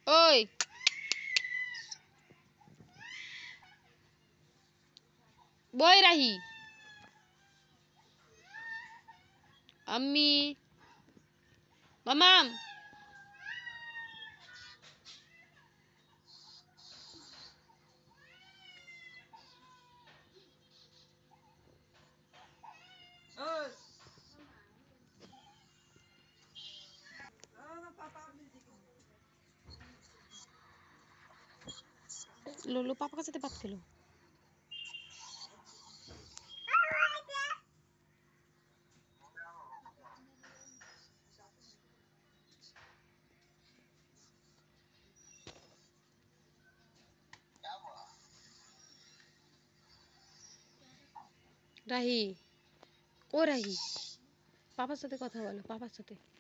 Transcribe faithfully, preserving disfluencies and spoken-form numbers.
ওই বই রাহি अम्मी ममाम लो लो पापा के साथ बात कर लो। রাহি ও রাহি পাপার সাথে কথা বলো, পাপার সাথে।